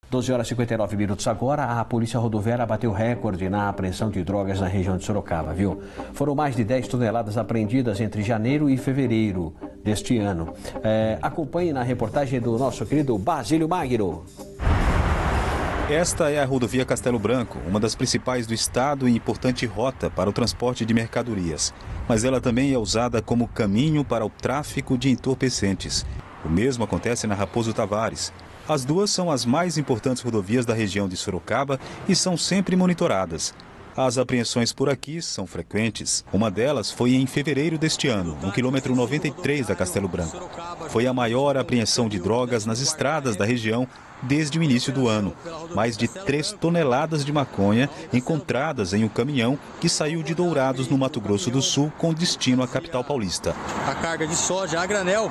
12 horas e 59 minutos agora, a Polícia Rodoviária bateu recorde na apreensão de drogas na região de Sorocaba, viu? Foram mais de 10 toneladas apreendidas entre janeiro e fevereiro deste ano. Acompanhe na reportagem do nosso querido Basílio Magno. Esta é a rodovia Castelo Branco, uma das principais do estado e importante rota para o transporte de mercadorias. Mas ela também é usada como caminho para o tráfico de entorpecentes. O mesmo acontece na Raposo Tavares. As duas são as mais importantes rodovias da região de Sorocaba e são sempre monitoradas. As apreensões por aqui são frequentes. Uma delas foi em fevereiro deste ano, no quilômetro 93 da Castelo Branco. Foi a maior apreensão de drogas nas estradas da região desde o início do ano. Mais de 3 toneladas de maconha encontradas em um caminhão que saiu de Dourados, no Mato Grosso do Sul, com destino à capital paulista. A carga de soja a granel.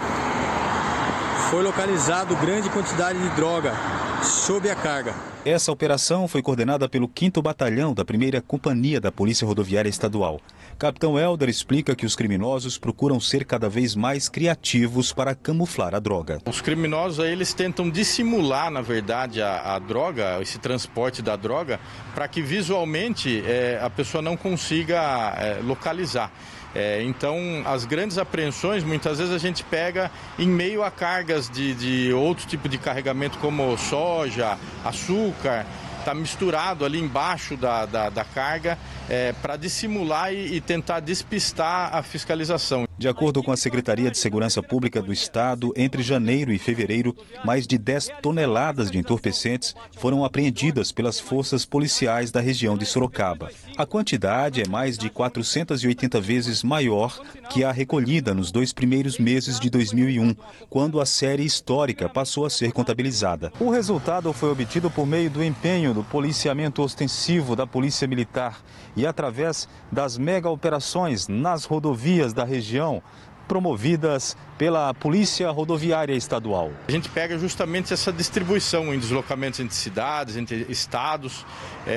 Foi localizado grande quantidade de droga sob a carga. Essa operação foi coordenada pelo 5º Batalhão da 1ª Companhia da Polícia Rodoviária Estadual. Capitão Helder explica que os criminosos procuram ser cada vez mais criativos para camuflar a droga. Os criminosos eles tentam dissimular, na verdade, a droga, esse transporte da droga, para que visualmente a pessoa não consiga localizar. Então, as grandes apreensões, muitas vezes a gente pega em meio a cargas de outro tipo de carregamento, como soja, açúcar, está misturado ali embaixo da carga para dissimular e tentar despistar a fiscalização. De acordo com a Secretaria de Segurança Pública do Estado, entre janeiro e fevereiro, mais de 10 toneladas de entorpecentes foram apreendidas pelas forças policiais da região de Sorocaba. A quantidade é mais de 480 vezes maior que a recolhida nos 2 primeiros meses de 2001, quando a série histórica passou a ser contabilizada. O resultado foi obtido por meio do empenho do policiamento ostensivo da Polícia Militar e através das mega operações nas rodovias da região, promovidas pela Polícia Rodoviária Estadual. A gente pega justamente essa distribuição em deslocamentos entre cidades, entre estados,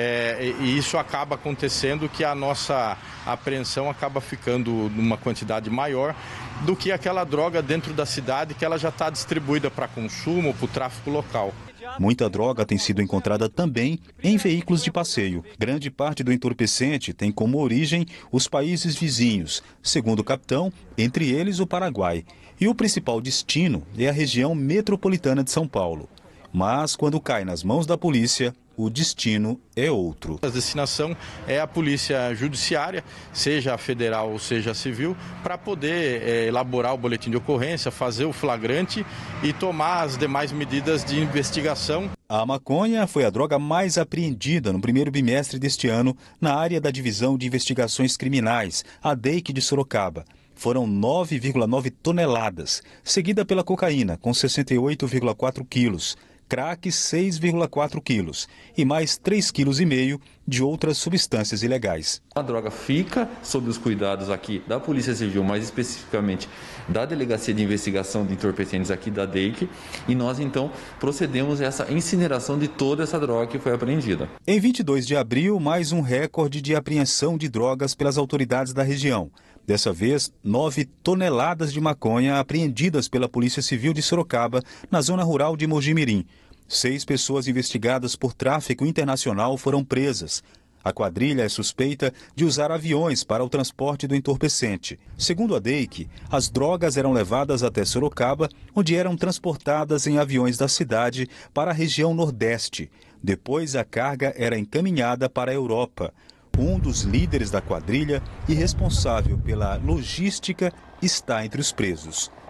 e isso acaba acontecendo que a nossa apreensão acaba ficando numa quantidade maior do que aquela droga dentro da cidade que ela já está distribuída para consumo, para o tráfico local. Muita droga tem sido encontrada também em veículos de passeio. Grande parte do entorpecente tem como origem os países vizinhos, segundo o capitão, entre eles o Paraguai. E o principal destino é a região metropolitana de São Paulo. Mas quando cai nas mãos da polícia, o destino é outro. A destinação é a polícia judiciária, seja a federal ou seja a civil, para poder elaborar o boletim de ocorrência, fazer o flagrante e tomar as demais medidas de investigação. A maconha foi a droga mais apreendida no primeiro bimestre deste ano na área da Divisão de Investigações Criminais, a DEIC de Sorocaba. Foram 9,9 toneladas, seguida pela cocaína, com 68,4 quilos. Crack 6,4 quilos e mais 3,5 quilos de outras substâncias ilegais. A droga fica sob os cuidados aqui da Polícia Civil, mais especificamente da Delegacia de Investigação de Entorpecentes aqui da DEIC, e nós então procedemos a essa incineração de toda essa droga que foi apreendida. Em 22 de abril, mais um recorde de apreensão de drogas pelas autoridades da região. Dessa vez, 9 toneladas de maconha apreendidas pela Polícia Civil de Sorocaba, na zona rural de Mojimirim. 6 pessoas investigadas por tráfico internacional foram presas. A quadrilha é suspeita de usar aviões para o transporte do entorpecente. Segundo a DEIC, as drogas eram levadas até Sorocaba, onde eram transportadas em aviões da cidade para a região Nordeste. Depois, a carga era encaminhada para a Europa. Um dos líderes da quadrilha e responsável pela logística está entre os presos.